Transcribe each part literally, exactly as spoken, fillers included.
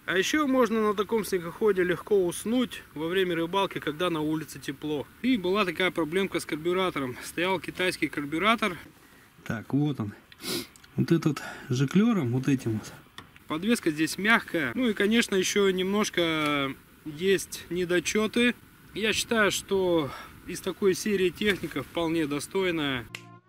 А еще можно на таком снегоходе легко уснуть во время рыбалки, когда на улице тепло. И была такая проблемка с карбюратором. Стоял китайский карбюратор. Так, вот он. Вот этот жиклером, вот этим вот. Подвеска здесь мягкая. Ну и, конечно, еще немножко есть недочеты. Я считаю, что из такой серии техника вполне достойная.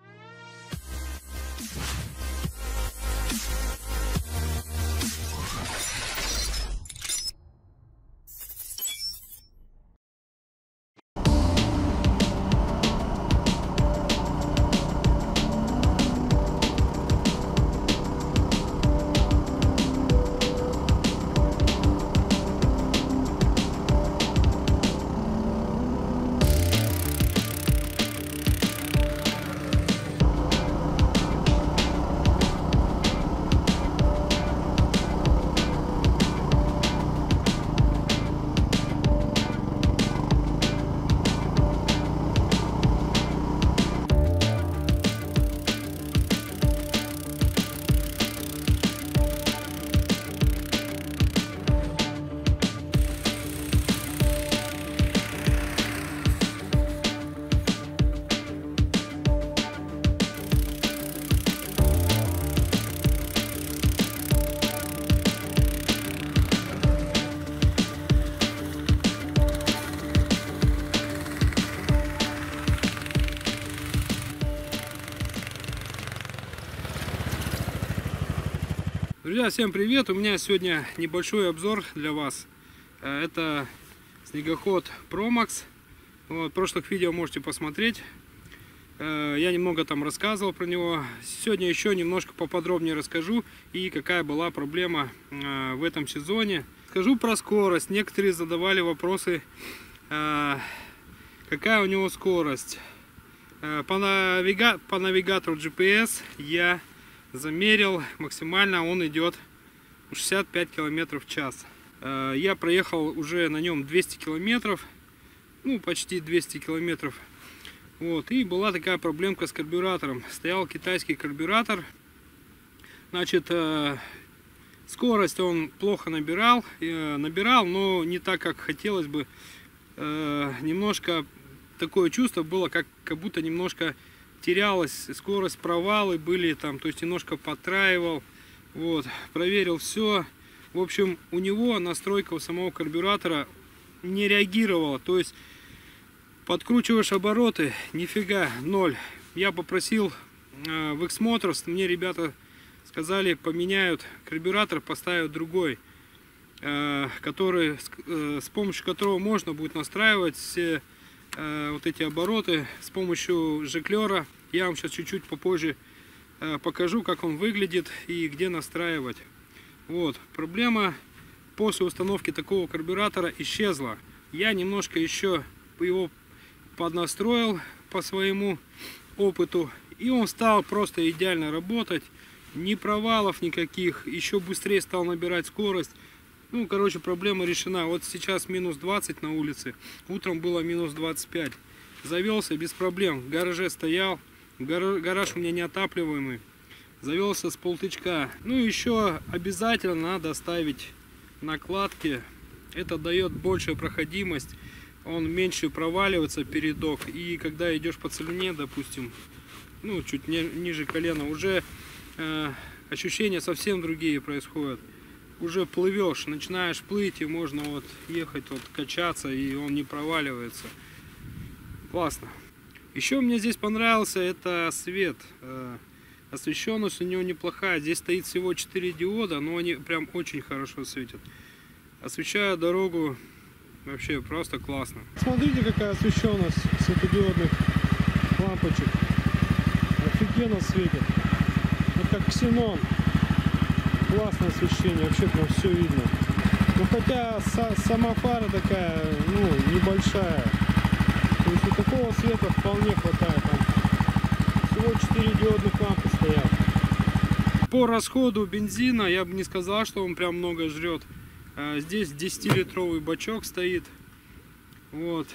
Друзья, всем привет! У меня сегодня небольшой обзор для вас. Это снегоход Promax. Вот, в прошлых видео можете посмотреть. Я немного там рассказывал про него. Сегодня еще немножко поподробнее расскажу и какая была проблема в этом сезоне. Скажу про скорость. Некоторые задавали вопросы, какая у него скорость. По, навига... по навигатору джи пи эс я замерил, максимально он идет шестьдесят пять километров в час. Я проехал уже на нем двести километров, ну почти двести километров. Вот, и была такая проблемка с карбюратором. Стоял китайский карбюратор. Значит, скорость он плохо набирал, набирал, но не так, как хотелось бы. Немножко такое чувство было, как, как будто немножко терялась скорость, провалы были там, то есть немножко подтраивал. Вот, проверил все. В общем, у него настройка у самого карбюратора не реагировала, то есть подкручиваешь обороты, нифига, ноль. Я попросил э, в X-Motors, мне ребята сказали, поменяют карбюратор, поставят другой, э, который, э, с помощью которого можно будет настраивать все э, вот эти обороты с помощью жиклера. Я вам сейчас чуть-чуть попозже э, покажу, как он выглядит и где настраивать. Вот, проблема после установки такого карбюратора исчезла. Я немножко еще его поднастроил по своему опыту, и он стал просто идеально работать, ни провалов никаких, еще быстрее стал набирать скорость. Ну, короче, проблема решена. Вот сейчас минус двадцать на улице, утром было минус двадцать пять. Завелся без проблем, в гараже стоял, гараж у меня неотапливаемый, завелся с полтычка. Ну, еще обязательно надо ставить накладки, это дает большую проходимость. Он меньше проваливается, передок, и когда идешь по целине, допустим, ну чуть не, ниже колена, уже э, ощущения совсем другие происходят. Уже плывешь, начинаешь плыть, и можно вот ехать, вот качаться, и он не проваливается. Классно. Еще мне здесь понравился это свет. Э, освещенность у него неплохая. Здесь стоит всего четыре диода, но они прям очень хорошо светят. Освещая дорогу. Вообще просто классно. Смотрите, какая освещенность светодиодных лампочек. Офигенно светит. Вот как ксенон. Классное освещение. Вообще прям все видно. Но хотя сама фара такая, ну, небольшая. То есть у такого света вполне хватает. Там всего четыре диодных лампы стоят. По расходу бензина я бы не сказал, что он прям много жрет. Здесь десятилитровый бачок стоит. Вот.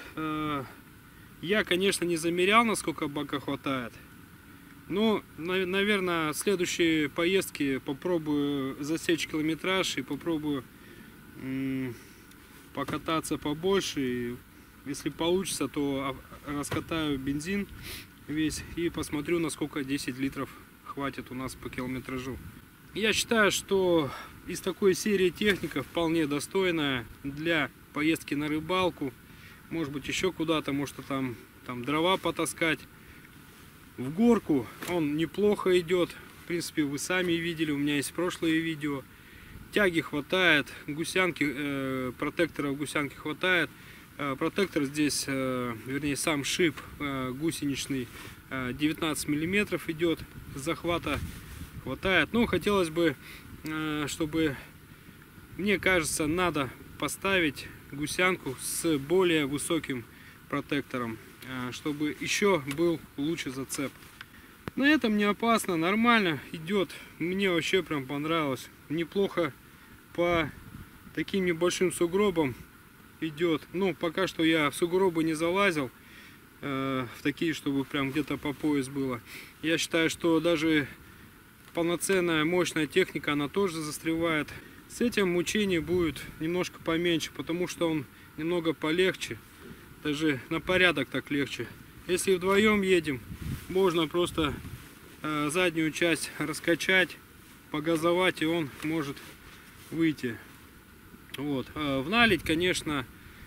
Я, конечно, не замерял, насколько бака хватает. Но, наверное, в следующей поездке попробую засечь километраж и попробую покататься побольше. И если получится, то раскатаю бензин весь и посмотрю, насколько десять литров хватит у нас по километражу. Я считаю, что из такой серии техника вполне достойная для поездки на рыбалку, может быть еще куда-то, может там, там дрова потаскать. В горку он неплохо идет, в принципе вы сами видели, у меня есть прошлые видео. Тяги хватает, гусянки, э, протекторов гусянки хватает. Э, протектор здесь, э, вернее сам шип э, гусеничный, э, девятнадцать миллиметров идет, захвата хватает. Но хотелось бы, э, чтобы, мне кажется, надо поставить гусянку с более высоким протектором, э, чтобы еще был лучше зацеп. На этом не опасно, нормально идет, мне вообще прям понравилось. Неплохо по таким небольшим сугробам идет. Ну, пока что я в сугробы не залазил, э, в такие, чтобы прям где-то по пояс было. Я считаю, что даже полноценная мощная техника, она тоже застревает. С этим мучение будет немножко поменьше, потому что он немного полегче, даже на порядок так легче. Если вдвоем едем, можно просто э, заднюю часть раскачать, погазовать, и он может выйти. Вот. В наледь, конечно,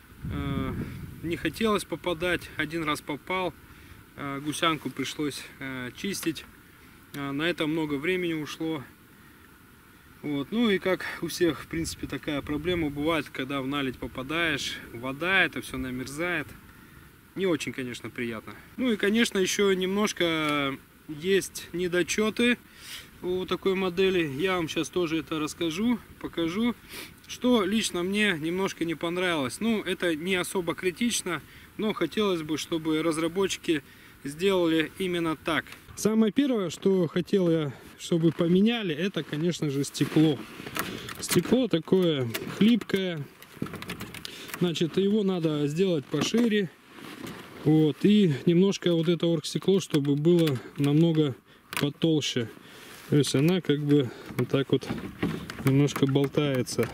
не хотелось попадать. Один раз попал, гусянку пришлось чистить. На это много времени ушло. Вот. Ну и как у всех, в принципе, такая проблема бывает, когда в наледь попадаешь, вода, это все намерзает. Не очень, конечно, приятно. Ну и, конечно, еще немножко есть недочеты у такой модели. Я вам сейчас тоже это расскажу, покажу, что лично мне немножко не понравилось. Ну, это не особо критично, но хотелось бы, чтобы разработчики сделали именно так. Самое первое, что хотел я, чтобы поменяли, это, конечно же, стекло. Стекло такое хлипкое. Значит, его надо сделать пошире. Вот, и немножко вот это оргстекло, чтобы было намного потолще. То есть она как бы вот так вот немножко болтается.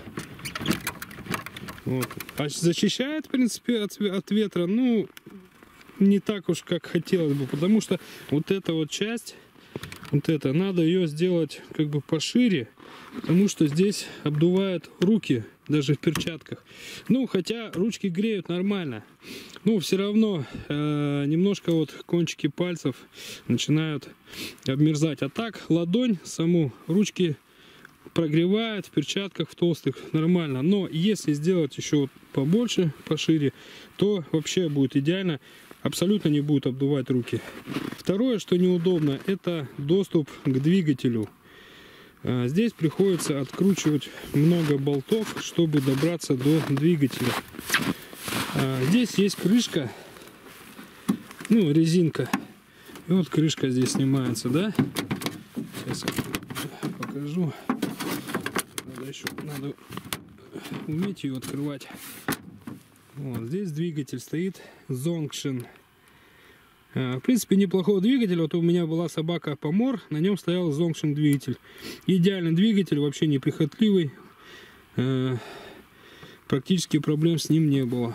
Вот. А защищает, в принципе, от, от ветра, ну, не так уж, как хотелось бы. Потому что вот эта вот часть, вот это, надо ее сделать как бы пошире. Потому что здесь обдувает руки, даже в перчатках. Ну, хотя ручки греют нормально. Ну, все равно э, немножко вот кончики пальцев начинают обмерзать. А так ладонь саму ручки прогревает в перчатках, в толстых нормально. Но если сделать еще вот побольше, пошире, то вообще будет идеально. Абсолютно не будет обдувать руки. Второе, что неудобно, это доступ к двигателю. Здесь приходится откручивать много болтов, чтобы добраться до двигателя. Здесь есть крышка, ну, резинка. И вот крышка здесь снимается, да? Сейчас покажу. Надо еще надо уметь ее открывать. Вот здесь двигатель стоит Zonction. В принципе, неплохой двигатель. Вот у меня была собака Помор, на нем стоял Zonction двигатель. Идеальный двигатель, вообще неприхотливый. Практически проблем с ним не было.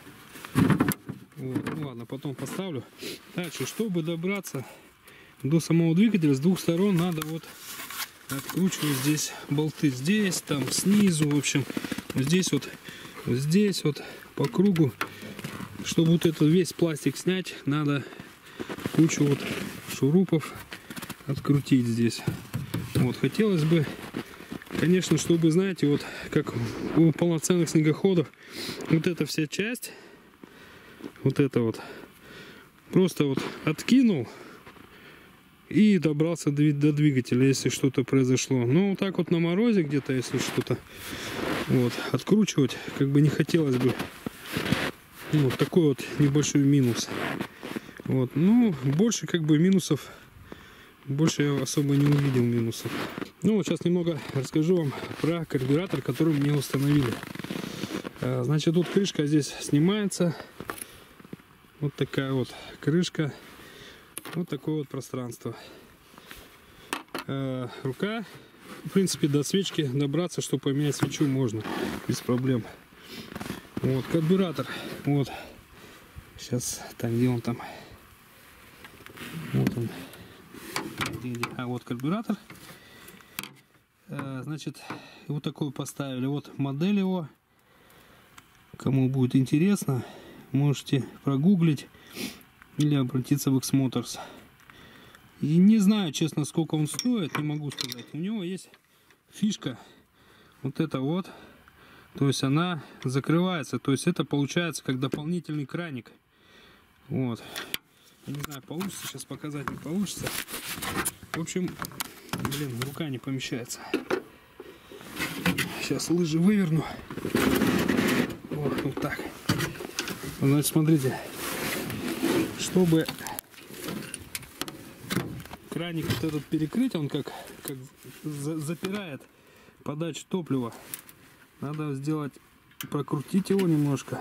Вот. Ну, ладно, потом поставлю. Дальше, чтобы добраться до самого двигателя, с двух сторон надо вот откручивать здесь болты. Здесь, там, снизу, в общем, вот здесь вот, вот здесь вот по кругу. Чтобы вот этот весь пластик снять, надо кучу вот шурупов открутить здесь. Вот, хотелось бы, конечно, чтобы, знаете, вот как у полноценных снегоходов, вот эта вся часть, вот это вот, просто вот откинул и добрался до, до двигателя, если что-то произошло. Но вот так вот на морозе где-то, если что-то, вот, откручивать как бы не хотелось бы. Вот такой вот небольшой минус. Вот, ну, больше как бы минусов, больше я особо не увидел минусов. Ну, вот сейчас немного расскажу вам про карбюратор, который мне установили. Значит, тут крышка здесь снимается. Вот такая вот крышка. Вот такое вот пространство. Рука в принципе, до свечки добраться, чтобы поменять свечу, можно без проблем. Вот карбюратор. Вот. Сейчас, так, где он там? Вот он. Где, где? А вот карбюратор. А, значит, вот такой поставили. Вот модель его. Кому будет интересно, можете прогуглить или обратиться в X Motors. И не знаю, честно, сколько он стоит, не могу сказать. У него есть фишка. Вот это вот. То есть она закрывается. То есть это получается как дополнительный краник. Вот. Не знаю, получится сейчас показать, не получится. В общем, блин, рука не помещается. Сейчас лыжи выверну. Вот, вот так. Значит, смотрите. Чтобы краник вот этот перекрыть, он как, как за, запирает подачу топлива. Надо сделать, прокрутить его немножко.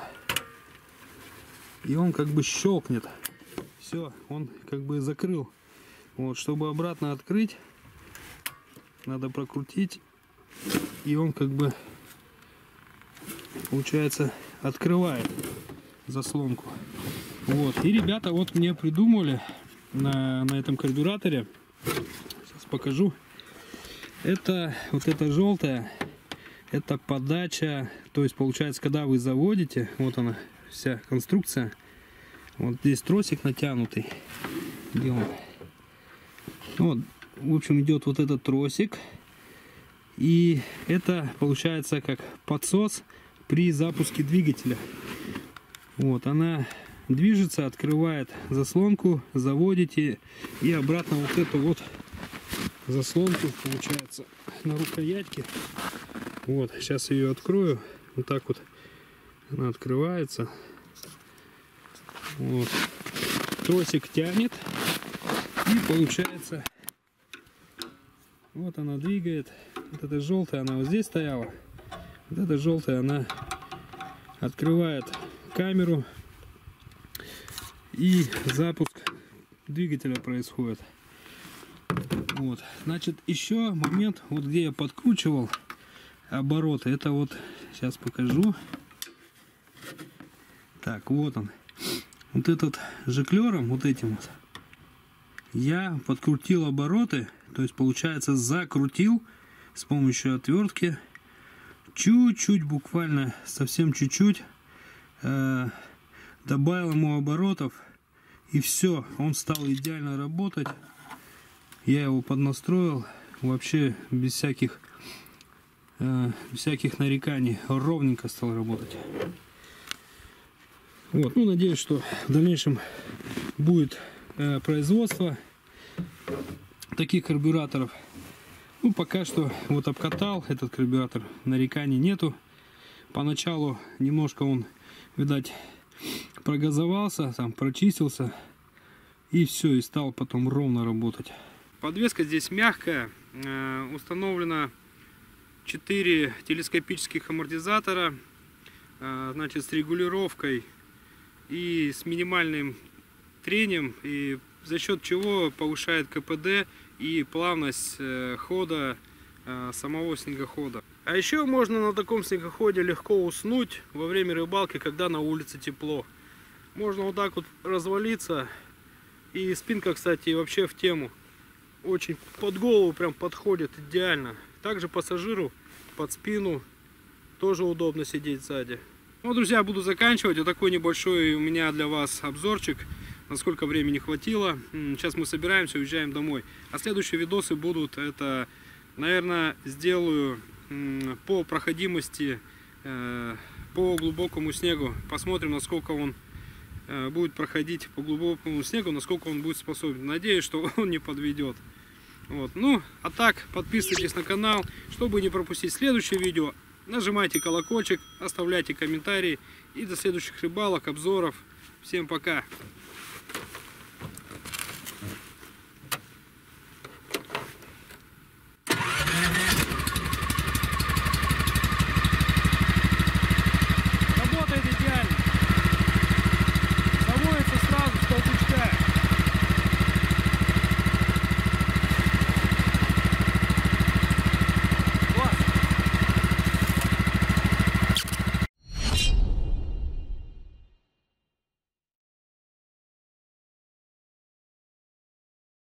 И он как бы щелкнет. Все, он как бы закрыл. Вот, чтобы обратно открыть, надо прокрутить. И он как бы, получается, открывает заслонку. Вот. И ребята вот мне придумали на, на этом карбюраторе. Сейчас покажу. Это вот эта желтая. Это подача, то есть получается, когда вы заводите, вот она, вся конструкция, вот здесь тросик натянутый, где он? Вот, в общем, идет вот этот тросик, и это получается как подсос при запуске двигателя. Вот, она движется, открывает заслонку, заводите, и обратно вот эту вот заслонку, получается, на рукоятке. Вот, сейчас ее открою. Вот так вот она открывается. Вот. Тросик тянет. И получается, вот она двигает. Вот эта желтая, она вот здесь стояла. Вот эта желтая, она открывает камеру. И запуск двигателя происходит. Вот. Значит, еще момент, вот где я подкручивал обороты, это вот, сейчас покажу. Так, вот он. Вот этот жиклером, вот этим вот, я подкрутил обороты, то есть получается закрутил с помощью отвертки, чуть-чуть, буквально совсем чуть-чуть, э, добавил ему оборотов, и все, он стал идеально работать. Я его поднастроил вообще без всяких всяких нареканий, ровненько стал работать. Вот, ну, надеюсь, что в дальнейшем будет э, производство таких карбюраторов. Ну, пока что вот обкатал этот карбюратор, нареканий нету. Поначалу немножко он, видать, прогазовался, там прочистился, и все, и стал потом ровно работать. Подвеска здесь мягкая, э, установлена четыре телескопических амортизатора, значит, с регулировкой и с минимальным трением, и за счет чего повышает КПД и плавность хода самого снегохода. А еще можно на таком снегоходе легко уснуть во время рыбалки, когда на улице тепло. Можно вот так вот развалиться, и спинка, кстати, вообще в тему. Очень под голову прям подходит идеально. Также пассажиру под спину тоже удобно сидеть сзади. Ну, друзья, буду заканчивать. Вот такой небольшой у меня для вас обзорчик, насколько времени хватило. Сейчас мы собираемся, уезжаем домой. А следующие видосы будут, это, наверное, сделаю по проходимости, по глубокому снегу. Посмотрим, насколько он будет проходить по глубокому снегу, насколько он будет способен. Надеюсь, что он не подведет. Вот. Ну, а так, подписывайтесь на канал, чтобы не пропустить следующее видео. Нажимайте колокольчик, оставляйте комментарии. И до следующих рыбалок, обзоров. Всем пока!